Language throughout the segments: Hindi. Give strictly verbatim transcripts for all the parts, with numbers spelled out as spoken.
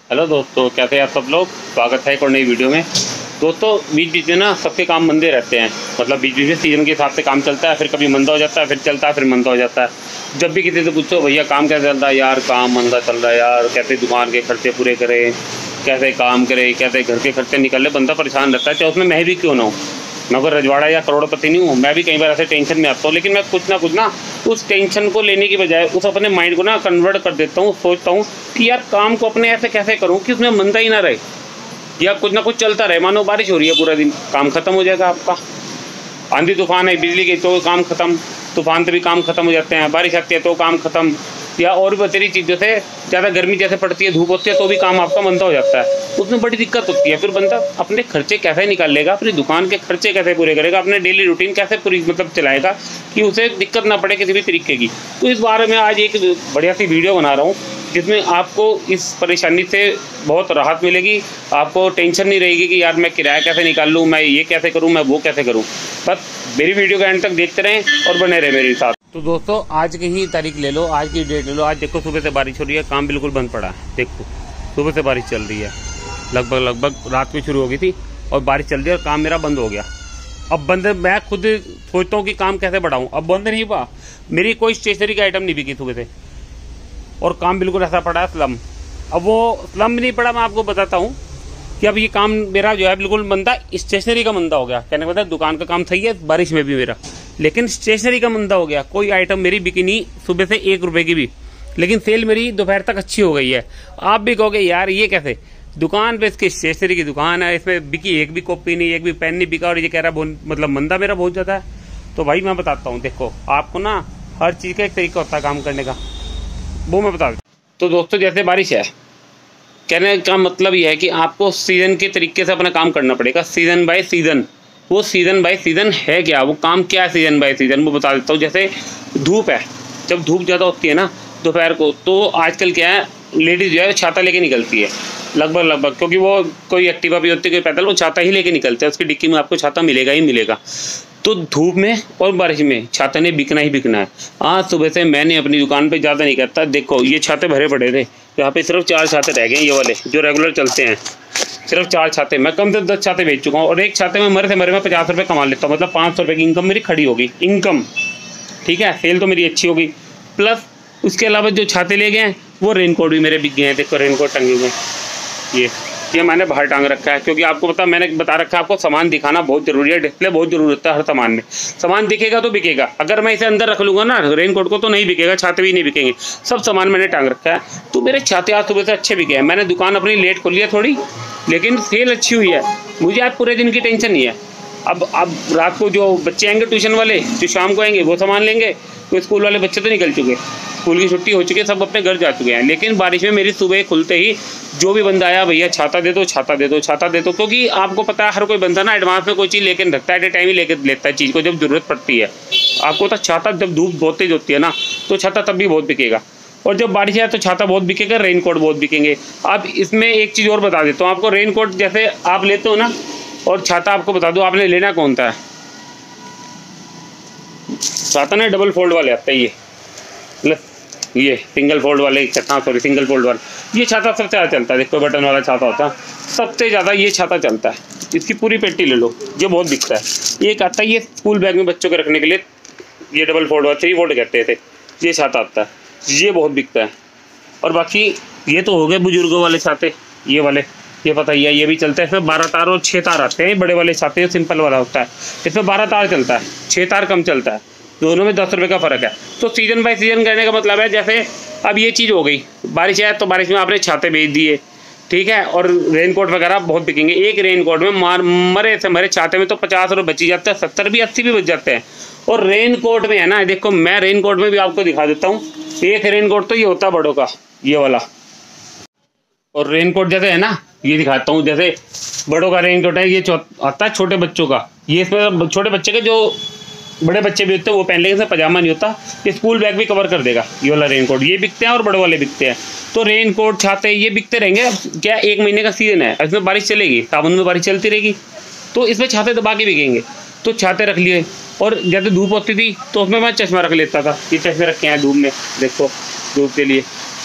हेलो दोस्तों, कैसे हैं आप सब लोग। स्वागत है एक और नई वीडियो में। दोस्तों, बीच बीच में ना सबके काम मंदे रहते हैं, मतलब बीच बीच में सीजन के हिसाब से काम चलता है, फिर कभी मंदा हो जाता है, फिर चलता है, फिर मंदा हो जाता है। जब भी किसी से पूछो भैया काम कैसे चल रहा है, यार काम मंदा चल रहा है यार, कैसे दुकान के खर्चे पूरे करें, कैसे काम करे, कैसे घर के खर्चे निकले, बंदा परेशान रहता है। चाहे उसमें मैं भी क्यों ना हूँ, मैं कोई रजवाड़ा या करोड़पति नहीं हूँ, मैं भी कई बार ऐसे टेंशन में आता हूँ। लेकिन मैं कुछ ना कुछ ना उस टेंशन को लेने की बजाय उस अपने माइंड को ना कन्वर्ट कर देता हूँ। सोचता हूँ कि यार काम को अपने ऐसे कैसे करूँ कि उसमें मंदा ही ना रहे, या कुछ ना कुछ चलता रहे। मानो बारिश हो रही है पूरा दिन, काम खत्म हो जाएगा आपका। आंधी तूफान है, बिजली गई तो काम खत्म, तूफान से भी काम खत्म हो जाते हैं। बारिश आती है तो काम खत्म, या और भी बतेरी चीज़ों से ज़्यादा गर्मी जैसे पड़ती है, धूप होती है तो भी काम आपका मंदा हो जाता है। उसमें बड़ी दिक्कत होती है। फिर बंदा अपने खर्चे कैसे निकाल लेगा, अपनी दुकान के खर्चे कैसे पूरे करेगा, अपने डेली रूटीन कैसे पूरी मतलब चलाएगा कि उसे दिक्कत ना पड़े किसी भी तरीके की। तो इस बारे में आज एक बढ़िया सी वीडियो बना रहा हूँ, जिसमें आपको इस परेशानी से बहुत राहत मिलेगी। आपको टेंशन नहीं रहेगी कि यार मैं किराया कैसे निकाल लूँ, मैं ये कैसे करूँ, मैं वो कैसे करूँ। बस मेरी वीडियो का एंड तक देखते रहें और बने रहे मेरे साथ। तो दोस्तों, आज की ही तारीख ले लो, आज की डेट ले लो। आज देखो सुबह से बारिश हो रही है, काम बिल्कुल बंद पड़ा है। देखो सुबह से बारिश चल रही है, लगभग लगभग रात में शुरू हो गई थी और बारिश चल रही है और काम मेरा बंद हो गया। अब बंद, मैं खुद सोचता हूँ कि काम कैसे बढ़ाऊँ, अब बंद नहीं हुआ। मेरी कोई स्टेशनरी का आइटम नहीं बिकी सुबह से और काम बिल्कुल ऐसा पड़ा है स्लम। अब वो स्लम भी नहीं पड़ा, मैं आपको बताता हूँ कि अब ये काम मेरा जो है बिल्कुल मंदा, स्टेशनरी का मंदा हो गया। कहने का मतलब दुकान का काम सही है बारिश में भी मेरा, लेकिन स्टेशनरी का मंदा हो गया। कोई आइटम मेरी बिकी नहीं सुबह से एक रुपए की भी, लेकिन सेल मेरी दोपहर तक अच्छी हो गई है। आप भी कहोगे यार ये कैसे, दुकान पे इसकी स्टेशनरी की दुकान है, इसमें बिकी एक भी कॉपी नहीं, एक भी पेन नहीं बिका और ये कह रहा है मतलब मंदा मेरा बहुत ज्यादा है। तो भाई मैं बताता हूँ, देखो आपको ना हर चीज का एक तरीका होता है काम करने का, वो मैं बता दूँ। तो दोस्तों, जैसे बारिश है, कहने का मतलब यह है कि आपको सीजन के तरीके से अपना काम करना पड़ेगा, सीजन बाय सीजन। वो सीजन बाय सीजन है क्या, वो काम क्या है सीजन बाय सीजन, वो बता देता हूँ। जैसे धूप है, जब धूप ज़्यादा होती है ना दोपहर को, तो आजकल क्या है, लेडीज़ जो है छाता लेके निकलती है लगभग लगभग, क्योंकि वो कोई एक्टिवा भी होती है, कोई पैदल, वो छाता ही लेके निकलते हैं। उसकी डिक्की में आपको छाता मिलेगा ही मिलेगा। तो धूप में और बारिश में छाता ने बिकना ही बिकना है। आज सुबह से मैंने अपनी दुकान पे ज़्यादा नहीं करता। देखो ये छाते भरे पड़े थे, यहाँ पे सिर्फ चार छाते रह गए, ये वाले जो रेगुलर चलते हैं, सिर्फ चार छाते। मैं कम से दस छाते बेच चुका हूँ और एक छाते में मरे से मरे में पचास रुपये कमा लेता हूँ, मतलब पाँच सौ रुपये की इनकम मेरी खड़ी होगी, इनकम। ठीक है, सेल तो मेरी अच्छी होगी। प्लस उसके अलावा जो छाते ले गए हैं वो रेनकोट भी मेरे बिक गए हैं। देखो रेनकोट टंगे हुए हैं, ये ये मैंने बाहर टांग रखा है, क्योंकि आपको पता, मैंने बता रखा है आपको सामान दिखाना बहुत जरूरी है, डिस्प्ले बहुत जरूरी होता है हर सामान में। सामान दिखेगा तो बिकेगा, अगर मैं इसे अंदर रख लूँगा ना रेनकोट को तो नहीं बिकेगा, छाते भी नहीं बिकेंगे। सब सामान मैंने टांग रखा है। तो मेरे छाते आज सुबह से अच्छे बिके हैं। मैंने दुकान अपनी लेट खोली है थोड़ी, लेकिन सेल अच्छी हुई है। मुझे आज पूरे दिन की टेंशन नहीं है। अब अब रात को जो बच्चे आएंगे ट्यूशन वाले, जो शाम को आएंगे वो सामान लेंगे, तो स्कूल वाले बच्चे तो निकल चुके, स्कूल की छुट्टी हो चुकी है, सब अपने घर जा चुके हैं। लेकिन बारिश में मेरी सुबह खुलते ही जो भी बंदा आया, भैया छाता दे दो, छाता दे दो, छाता दे दो। क्योंकि आपको पता है हर कोई बंदा ना एडवांस में कोई चीज़ लेकर रखता है, एट ए टाइम ही लेकर लेता है चीज़ को जब जरूरत पड़ती है। आपको तो छाता, जब धूप बहुत तेज होती है ना तो छाता तब भी बहुत बिकेगा, और जब बारिश आए तो छाता बहुत बिकेगा, रेनकोट बहुत बिकेंगे। अब इसमें एक चीज़ और बता देता हूँ आपको, रेनकोट जैसे आप लेते हो ना, और छाता आपको बता दो आपने लेना कौन सा है। छाता ना डबल फोल्ड वाले आता है, ये ये सिंगल फोल्ड वाले, हाँ सॉरी सिंगल फोल्ड वाला, ये छाता सबसे ज़्यादा चलता है। देखो बटन वाला छाता होता है, सबसे ज़्यादा ये छाता चलता है। इसकी पूरी पेटी ले लो, ये बहुत बिकता है। एक आता है ये स्कूल बैग में बच्चों के रखने के लिए, ये डबल फोल्ड वाला, थ्री फोल्ड कहते थे, ये छाता आता है, ये बहुत बिकता है। और बाकी ये तो हो गए बुजुर्गों वाले छाते, ये वाले ये पता ही है, ये भी चलता है। इसमें बारह तार और छः तार आते हैं, बड़े वाले छाते सिंपल वाला होता है, इसमें बारह तार चलता है, छः तार कम चलता है, दोनों में दस रुपये का फ़र्क है। तो सीजन बाय सीजन कहने का मतलब है, जैसे अब ये चीज़ हो गई, बारिश है तो बारिश में आपने छाते बेच दिए, ठीक है, और रेनकोट वगैरह बहुत बिकेंगे। एक रेनकोट में मार मरे से मरे छाते में तो पचास रुपये बच ही जाते हैं, सत्तर भी अस्सी भी बच जाते हैं। और रेनकोट में है ना, देखो मैं रेनकोट में भी आपको दिखा देता हूँ। एक रेनकोट तो ये होता है बड़ों का, ये वाला, और रेनकोट जैसे है ना, ये दिखाता हूँ। जैसे बड़ों का रेनकोट है, ये आता है छोटे बच्चों का, ये इसमें छोटे बच्चे के जो बड़े बच्चे भी होते हैं वो पहन लेंगे, इसमें पजामा नहीं होता, ये स्कूल बैग भी कवर कर देगा। ये वाला रेनकोट ये बिकते हैं और बड़े वाले बिकते हैं। तो रेनकोट छाते ये बिकते रहेंगे। अब क्या एक महीने का सीजन है, इसमें बारिश चलेगी, सावन में बारिश चलती रहेगी, तो इसमें छाते दबा के बिकेंगे। तो छाते रख लिए, और जैसे धूप होती थी तो उसमें मैं चश्मा रख लेता था। ये चश्मे रखे हैं धूप में, देखो धूप के लिए,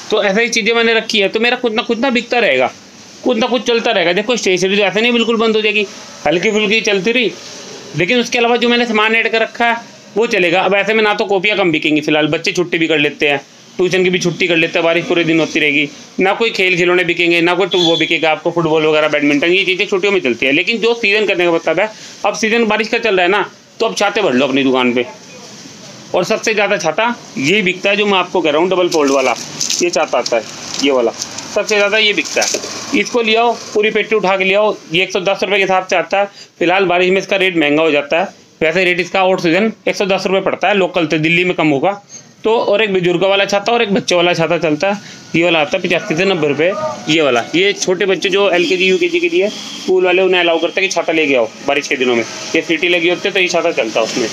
तो ऐसा ही चीज़ें मैंने रखी है, तो मेरा कुछ ना कुछ ना बिकता रहेगा, कुछ ना कुछ चलता रहेगा। देखो स्टेशनरी तो ऐसे नहीं बिल्कुल बंद हो जाएगी, हल्की फुल्की चलती रही, लेकिन उसके अलावा जो मैंने सामान ऐड कर रखा है वो चलेगा। अब ऐसे में ना तो कॉपियाँ कम बिकेंगी, फिलहाल बच्चे छुट्टी भी कर लेते हैं, ट्यूशन की भी छुट्टी कर लेते हैं, बारिश पूरे दिन होती रहेगी, ना कोई खेल खिलौने बिकेंगे, ना कोई वो बिकेगा आपको फुटबॉल वगैरह बैडमिंटन, ये चीज़ें छुट्टियों में चलती है। लेकिन जो सीज़न करने का मतलब है, अब सीज़न बारिश का चल रहा है ना, तो अब छाते भर लो अपनी दुकान पे। और सबसे ज़्यादा छाता ये बिकता है जो मैं आपको कह रहा हूँ, डबल फोल्ड वाला ये छाता आता है, ये वाला सबसे ज़्यादा ये बिकता है। इसको ले आओ, पूरी पेटी उठा के ले आओ, ये एक सौ दस रुपये के हिसाब से आता है। फिलहाल बारिश में इसका रेट महंगा हो जाता है, वैसे रेट इसका आउट सीजन एक सौ दस रुपये पड़ता है, लोकल तो दिल्ली में कम होगा। तो और एक बुजुर्ग वाला छाता और एक बच्चे वाला छाता चलता है, ये वाला आता है पचासी से नब्बे रुपये। ये वाला ये छोटे बच्चे जो एल के जी यू के जी के लिए स्कूल वाले उन्हें अलाउ करते हैं कि छाता लेके आओ बारिश के दिनों में, ये सीटी लगी होती है तो ये छाता चलता है उसमें।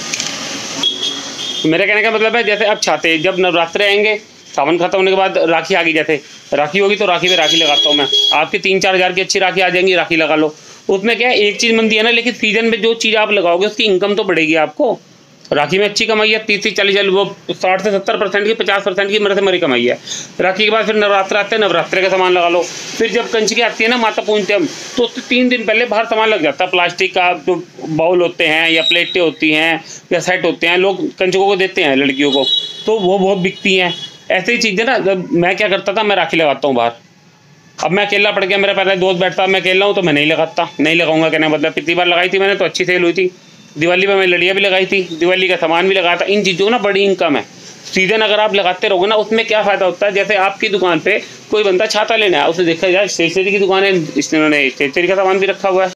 तो मेरे कहने का मतलब है, जैसे अब छाते जब नवरात्रे आएंगे, सावन खत्म होने के बाद राखी आ गई, जैसे राखी होगी तो राखी पे राखी लगाता हूँ मैं, आपकी तीन चार हज़ार की अच्छी राखी आ जाएंगी, राखी लगा लो। उसमें क्या है, एक चीज़ मंदी है ना, लेकिन सीजन में जो चीज़ आप लगाओगे उसकी इनकम तो बढ़ेगी आपको। राखी में अच्छी कमाई है, तीस से चालीस चालीस वो साठ से सत्तर परसेंट की, पचास परसेंट की मेरे से मरी कमाई है। राखी के बाद फिर नवरात्र आते हैं, नवरात्रे का सामान लगा लो। फिर जब कंचकी आती है ना, माता पूजते हम, तो तीन दिन पहले बाहर सामान लग जाता है, प्लास्टिक का जो बाउल होते हैं या प्लेटें होती हैं या सेट होते हैं, लोग कंचकों को देते हैं लड़कियों को, तो वो बहुत बिकती हैं। ऐसे ही चीज़ें ना, जब मैं क्या करता था, मैं राखी लगाता हूँ बाहर। अब मैं अकेला पड़ गया, मेरा पहले दोस्त बैठता, मैं अकेला हूँ तो मैं नहीं लगाता, नहीं लगाऊंगा, कहने मतलब पिछली बार लगाई थी मैंने तो अच्छी सेल हुई थी। दिवाली में मैं लड़ियाँ भी लगाई थी, दिवाली का सामान भी लगाया था। इन चीज़ों ना बड़ी इनकम है। सीजन अगर आप लगाते रहोगे ना, उसमें क्या फ़ायदा होता है, जैसे आपकी दुकान पे कोई बंदा छाता लेने आया, उसे देखा जाए स्टेशनरी की दुकान है, इन्होंने स्टेशनरी का सामान भी रखा हुआ है,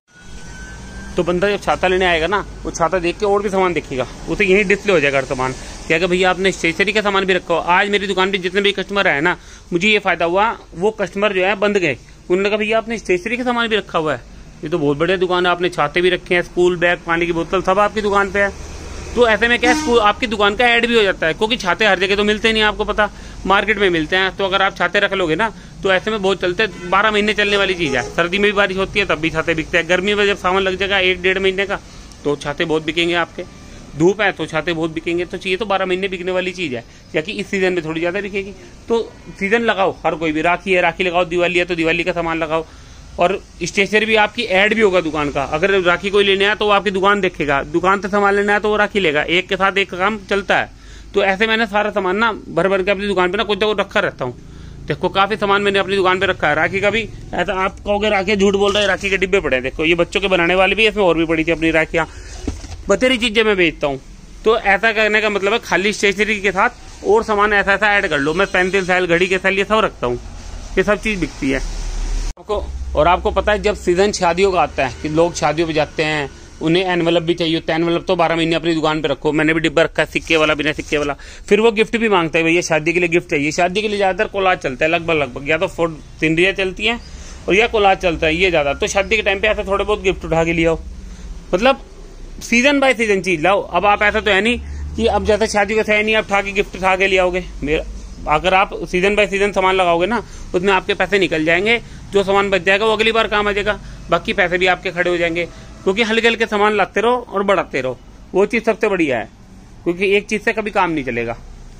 तो बंदा जब छाता लेने आएगा ना, वो छाता देख के और भी सामान देखेगा, उसे यही डिस्प्ले हो जाएगा हर सामान, क्या कि भैया आपने स्टेशनरी का सामान भी रखा हो। आज मेरी दुकान पे जितने भी कस्टमर आए ना, मुझे ये फ़ायदा हुआ, वो कस्टमर जो है बंद गए, उन्होंने कहा भैया आपने स्टेशनरी का सामान भी रखा हुआ है, ये तो बहुत बढ़िया दुकान है, आपने छाते भी रखे हैं, स्कूल बैग, पानी की बोतल सब आपकी दुकान पे है। तो ऐसे में क्या है, आपकी दुकान का ऐड भी हो जाता है, क्योंकि छाते हर जगह तो मिलते नहीं, आपको पता मार्केट में मिलते हैं। तो अगर आप छाते रख लोगे ना, तो ऐसे में बहुत चलते, बारह महीने चलने वाली चीज़ है। सर्दी में भी बारिश होती है तब भी छाते बिकते हैं, गर्मी में जब सामान लग जाएगा एक डेढ़ महीने का, तो छाते बहुत बिकेंगे आपके। धूप है तो छाते बहुत बिकेंगे, तो चाहिए तो बारह महीने बिकने वाली चीज़ है, या कि इस सीज़न में थोड़ी ज़्यादा बिकेगी। तो सीज़न लगाओ, हर कोई भी, राखी है राखी लगाओ, दिवाली है तो दिवाली का सामान लगाओ, और स्टेशनरी भी आपकी ऐड भी होगा दुकान का। अगर राखी कोई लेने आया तो वो आपकी दुकान देखेगा, दुकान से सामान लेना है तो वो राखी लेगा, एक के साथ एक काम चलता है। तो ऐसे मैंने सारा सामान ना भर भर के अपनी दुकान पे ना कुछ जगह रखा रहता हूँ। देखो काफ़ी सामान मैंने अपनी दुकान पे रखा है, राखी का भी। ऐसा आप कहोगे राखी झूठ बोल रहे हैं, राखी के डिब्बे पड़े हैं, देखो ये बच्चों के बनाने वाले भी, इसमें और भी पड़ी थी अपनी राखियाँ, बतेरी चीज़ें मैं बेचता हूँ। तो ऐसा करने का मतलब है, खाली स्टेशनरी के साथ और सामान ऐसा ऐसा ऐड कर लो। मैं पेंसिल सेल, घड़ी के सेल, ये सब रखता हूँ, ये सब चीज़ बिकती है आपको। और आपको पता है जब सीजन शादियों का आता है कि लोग शादियों पे जाते हैं, उन्हें एनवलप भी चाहिए होता है, एनवलप तो बारह महीने अपनी दुकान पे रखो। मैंने भी डिब्बा रखा है, सिक्के वाला, बिना सिक्के वाला। फिर वो गिफ्ट भी मांगते हैं, भैया शादी के लिए गिफ्ट चाहिए। शादी के लिए ज़्यादातर कोलाज चलता है, लगभग लगभग या तो फोर्ड सिंडरियाँ चलती हैं और या कोलाज चलता है, ये ज़्यादा। तो शादी के टाइम पे ऐसे थोड़े बहुत गिफ्ट उठा के ले आओ, मतलब सीजन बाय सीजन चीज़ लाओ। अब आप ऐसा तो है नहीं कि अब जैसे शादी का है नहीं, आप उठा के गिफ्ट उठा के ले आओगे। मेरा अगर आप सीजन बाय सीजन सामान लगाओगे ना, उसमें आपके पैसे निकल जाएंगे, जो सामान बच जाएगा वो अगली बार काम आ जाएगा, बाकी पैसे भी आपके खड़े हो जाएंगे। क्योंकि हल्के हल्के सामान लाते रहो और बढ़ाते रहो, वो चीज़ सबसे बढ़िया है, क्योंकि एक चीज़ से कभी काम नहीं चलेगा।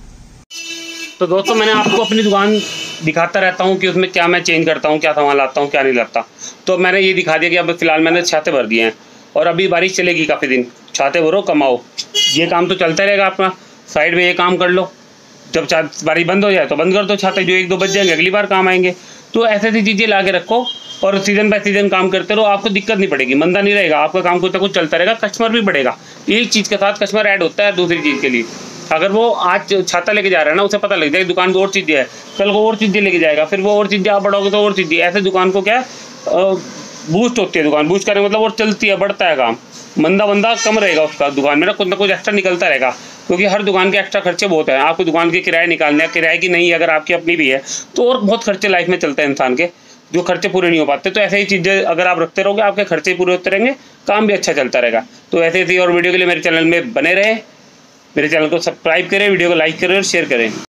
तो दोस्तों मैंने आपको अपनी दुकान दिखाता रहता हूँ कि उसमें क्या मैं चेंज करता हूँ, क्या सामान लाता हूँ, क्या नहीं लाता। तो मैंने ये दिखा दिया कि अब फिलहाल मैंने छाते भर दिए हैं और अभी बारिश चलेगी काफ़ी दिन, छाते भरो कमाओ, ये काम तो चलता रहेगा अपना। साइड में ये काम कर लो, जब बारिश बंद हो जाए तो बंद कर दो छाते, जो एक दो बज जाएंगे अगली बार काम आएंगे। तो ऐसे ऐसी चीज़ें ला के रखो और सीजन बाय सीजन काम करते रहो, आपको दिक्कत नहीं पड़ेगी, मंदा नहीं रहेगा, आपका काम कुछ ना कुछ चलता रहेगा, कस्टमर भी बढ़ेगा। एक चीज़ के साथ कस्टमर ऐड होता है दूसरी चीज़ के लिए। अगर वो आज छाता लेके जा रहा है ना, उसे पता लग जाएगा दुकान को और चीज़ें है, कल को और चीज़ें लेके जाएगा, फिर वो और चीज़ें आप बढ़ाओगे तो और चीज़ें। ऐसे दुकान को क्या बूस्ट होती है, दुकान बूस्ट करने मतलब और चलती है, बढ़ता है काम, मंदा बंदा कम रहेगा उसका, दुकान में ना कुछ ना कुछ एक्स्ट्रा निकलता रहेगा। क्योंकि हर दुकान के एक्स्ट्रा खर्चे बहुत हैं, आपको दुकान के किराए निकालने हैं, किराए की नहीं अगर आपकी अपनी भी है तो और बहुत खर्चे लाइफ में चलते हैं इंसान के, जो खर्चे पूरे नहीं हो पाते। तो ऐसे ही चीज़ें अगर आप रखते रहोगे, आपके खर्चे पूरे होते रहेंगे, काम भी अच्छा चलता रहेगा। तो ऐसे ऐसी और वीडियो के लिए मेरे चैनल में बने रहे, मेरे चैनल को सब्सक्राइब करें, वीडियो को लाइक करें और शेयर करें।